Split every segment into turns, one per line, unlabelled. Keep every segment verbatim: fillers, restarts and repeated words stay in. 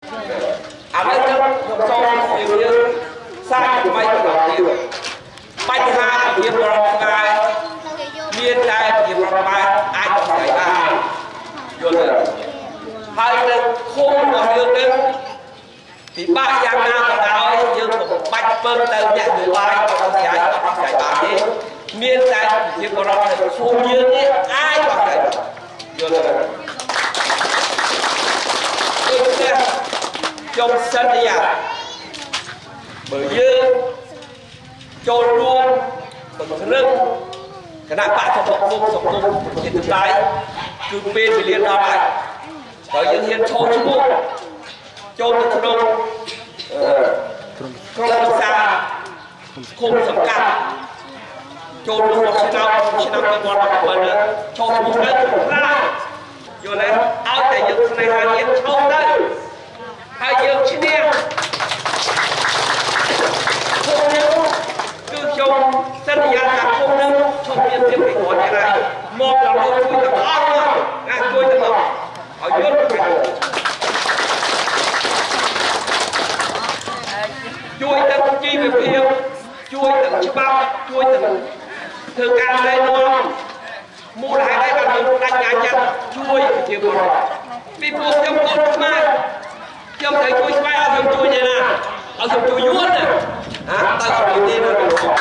à đây trong trong nhiều như sai của mấy cái nhiều bánh hai của nhiều lòng ai miên đại nhiều lòng ai ai cũng phải ai rồi hai lần khôn của nhiều lần thì ba giang nam nào như một bánh bơm từ nhà người lai không chạy không chạy bạn đi miên đại nhiều lòng này khôn như thế ai cũng phải rồi trong sân nhà bởi dương cho luôn bằng rừng cái nào bạn trong một vùng trong vùng trên thực tế cứ bên vì liên đó lại bởi dương hiến cho chú bộ cho được luôn không xa không sẵn cả cho luôn một xe nào xe nào cái con bạc bẩn cho một đất ra rồi này áo tại dương này hàng hiến không đây hai dương chín em không nếu cứ trong sân nhà cả không nếu trong viên tiếp bị gọi như này một là một chui tầm ong mà ngang chui tầm ong ở dưới chui tầm chi về phía chui tầm chữ bao chui tầm thường càng đây non mua lại đây là mình đánh nhà chân chui thì vừa vì buộc trong con mai trong thầy chui xoay ở trong chui này nè ở trong chui vuốt này à ta còn đầu tiên là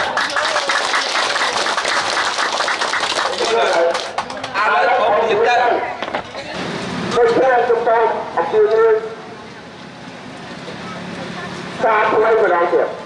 à đấy có một điểm đây tôi sẽ chúng tôi học sinh như xa tôi vừa đóng tiền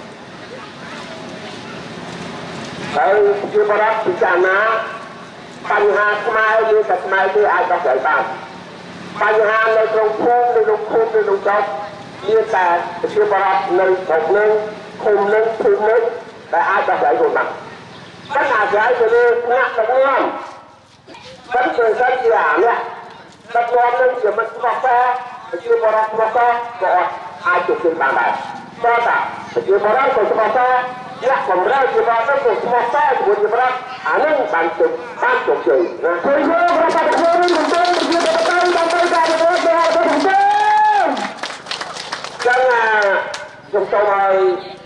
đấy chưa có đáp thì chẳng náបញ្ហាខ្មែរយើងតែខ្មែរទេអាចដោះស្រាយបានបញ្ហានៅក្នុងភូមិនៅក្នុងភូមិនៅក្នុងចប់មានតែប្រជាពលរដ្ឋនៅស្រុកនឹងឃុំនឹងភូមិនឹងដែលអាចដោះស្រាយខ្លួនបានប៉ុន្តែអាស្រ័យទៅលើថ្នាក់ដឹកនាំប៉ុន្តែសិនជាអានេះដឹកនាំនឹងជាមិនស្មោះត្រង់ប្រជាពលរដ្ឋស្មោះត្រង់ក៏អាចជោគជ័យបានដែរព្រោះតែប្រជាពលរដ្ឋក៏ស្មោះត្រង់អ្នកបំរើជាបាលទៅស្មោះត្រង់ជាមួយជារដ្ឋអានឹងបានជោគបានជោគជ័យណាគឺយើងប្រកាសធ្វើនឹងមិនទៅជាទៅទៅដើម្បីការប្រយោជន៍ដល់ប្រទេសចឹងណាខ្ញុំសូមឲ្យ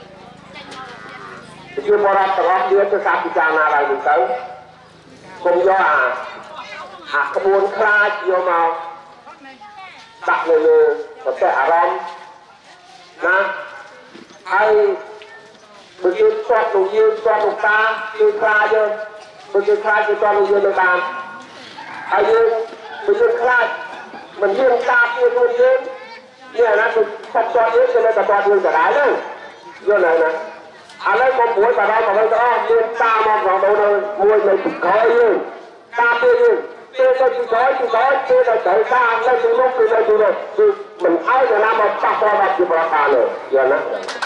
ជាបរិបទទាំងអស់គ្នាទៅសាកពិចារណាឡើងទៅកុំយកអាអាក្បួនខ្លាចយកមកដាក់នៅលើប្រទេសអារម្មណ៍ណាហើយបើយើងស្ទាត់នឹងយើងស្ទាត់នឹងតាគឺខ្លាចយើងបើយើងខ្លាចគឺស្ទាត់នឹងយើងនៅបានហើយយើងបើយើងខ្លាចមិនយើងតាពីខ្លួនយើងនេះណាគឺស្ទាត់ស្ទាត់យើងគឺនៅតែស្ទាត់យើងដដែលហ្នឹងយល់ហើយណាឥឡូវមកមួយបារម្ភអ្វីទៅអស់មានតាមកក្នុងទៅនៅមួយនៅក្រោយយើងតាពីយើងពេលទៅទីក្រោយទីក្រោយពេលទៅត្រូវតានៅទីនោះគឺនៅទីនោះគឺមិនឲ្យនរណាមកប៉ះពាល់ដល់ជីវរដ្ឋបានទេយល់ណាឥ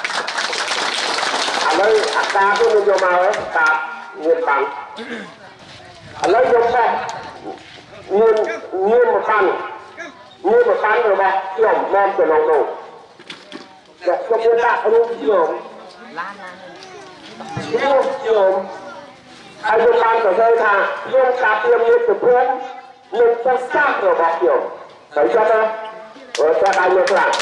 ឡូវអាតាទៅមានយកមកហើយតាមានបានឥឡូវយកមកមានមានមកបានមានមកបានរបស់ខ្ញុំមកទៅក្នុងនោះតែខ្ញុំមានដាក់រូបខ្ញុំឡានឡានខ្ញុំខ្ញុំហើយខ្ញុំបានទៅថាខ្ញុំការព្រៀមនេះទៅព្រមនឹងប្រសាទរបស់ខ្ញុំតែចុះណាអឺតែឲ្យមកខ្លះ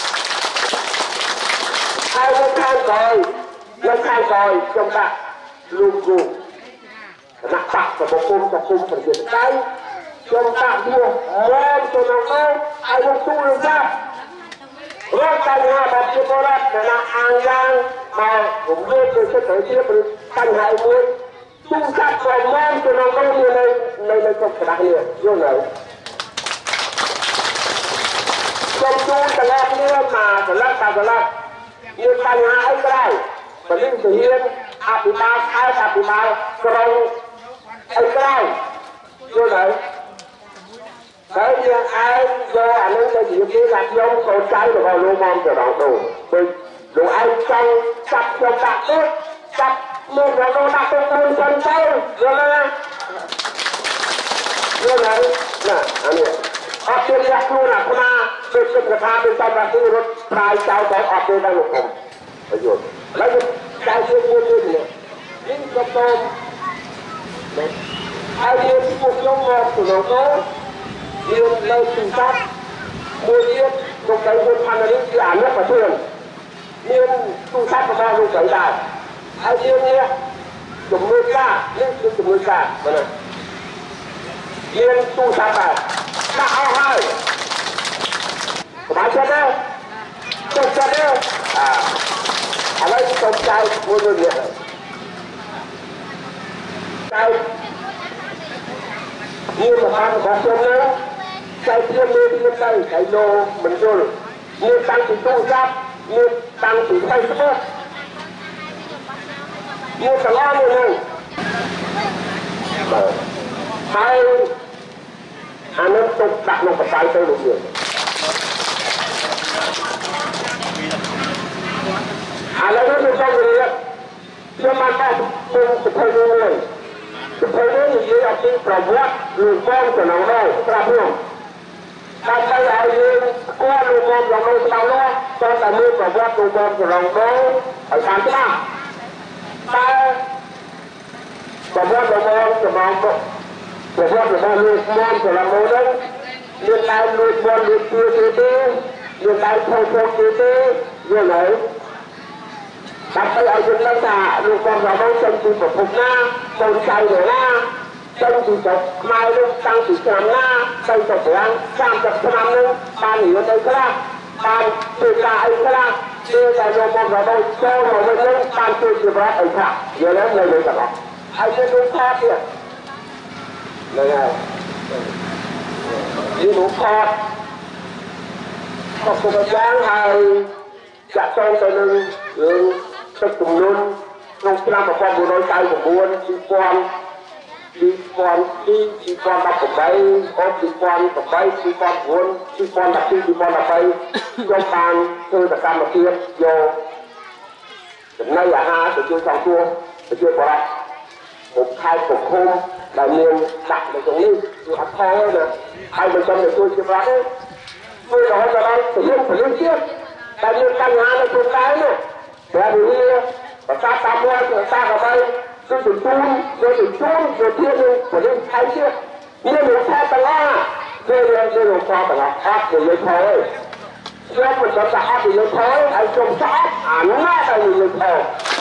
ហើយនៅខាងក្រោយនៅខាងក្រោយខ្ញុំដាក់លោកគ្រូគណៈបកប្រពន្ធប្រពន្ធប្រជាតៃខ្ញុំដាក់វាមកទៅក្នុងនោះឲ្យលោកទូរស័ព្ទរកបញ្ហារបស់ជាពលរដ្ឋដែលណាអាងយ៉ាងមករំលោភទៅសិទ្ធិជាបញ្ហាមួយទូរស័ព្ទក៏មកទៅក្នុងនោះនៅនៅនៅក្នុងក្តារនេះយល់ហើយខ្ញុំទូតទាំងអស់គ្នាមកស្លាប់តាស្លាប់មានបញ្ហាអីក្រៅពលិទ្ធហ៊ានអភិបាលខេត្តអភិបាលក្រុងអីក្រៅយល់ហើយហើយយើងឯងយកអានឹងទៅនិយាយពីថាខ្ញុំកូនចៅរបស់លោកមកទៅដល់នោះដូចលោកឯងចង់ចាប់ខ្ញុំដាក់ទៅចាប់លោករដូវដាក់ទៅទៅសិនទៅយល់ទេយល់ហើយណាអានេះអត់ជាអ្នកខ្លួនអាខ្នាដូចគិតថាទៅតាមរាជរដ្ឋប្រាយចៅទៅអត់ទេដល់លោកខ្ញុំប្រយោជន៍ហើយចៅជាមួយនេះនេះក៏ទៅហើយយើងពួកខ្ញុំមកទៅដល់នោះយើងនៅទីតាំងមួយទៀត lúc đấy quân phan là những nhà nước và thường nhưng tu sát của bao lúc đấy là ai riêng nghe dùng nuôi xa nhưng dùng dùng nuôi xa mà này nhưng tu sát là đã ao hai của bán chân đấy chân chân đấy à ở đây công trai mua người việt này trai như mà phan có chân nữa cái thiên lên thiên đây cái lô mình rồi như tăng chỉ tu sát như tăng chỉ Facebook như cả lo như này hai anh em tục đặt một cái tay tôi được rồi à lấy nó được xong rồi chưa mà ta tôi sẽ thấy như này sẽ thấy như vậy học sinhប្រវត្តិលោកបងទៅក្នុងនោះប្រាប់ខ្ញុំតាមទៅឲ្យយើងគាត់លោកបងក្នុងនោះស្ដៅនោះតើតែមានប្រវត្តិលោកបងក្នុងនោះឲ្យបានច្បាស់តែប្រវត្តិរបស់ចំណងប្រវត្តិរបស់លោកបងក្នុងនោះហ្នឹងមានតែលោកបងលោកទួទេទេមានតែខុសខុសទេទេយល់ហើយđặt tay ở trên lưng là luôn con vào đâu chân từ một phục na con trai rồi na chân từ chọc mai luôn tăng từ trăm na chân chọc quang trăm chọc trăm luôn ban hiểu đây cái là ban từ cả ấy cái là đưa tại luôn con vào đâu cho mà mình luôn ban từ từ ra ấy cả giờ đấy người đấy cả đó ai trên luôn thoát kìa này này đi luôn thoát còn một dáng hay chặt trong tay lưng lưngទឹកទំនុនក្នុងឆ្នាំmột nghìn bốn trăm chín mươi chín 2000 2000 2018 អូ 2008 2009 2010 ខ្ញុំបានធ្វើសកម្មភាពយកចំណីអាហារទៅជួយសង្គ្រោះទៅជួយបរិបទមកខេត្តកំភំដែលមានដាក់នៅក្នុងនេះគឺអត់ថយណាហើយមិនចាំទៅជួយជាប្រាក់ទេជួយរហូតដល់ពលិពលិទៀតតែមានបញ្ហានៅក្នុងដែរនោះแต่ดูนี่ภาษาตามว่าภาษาอะไรก็ถึงตูนก็ถึงตูนก็เที่ยวนึงก็เรื่องไทยเชื่อนี่หนูแค่ตลาดเรื่องเรื่องเรื่องพอตลาดอัพอยู่เลยพอเชื่อมันจะอัพอยู่เลยพอไอ้จงชอบอ่านหน้าไปอยู่เลยพอ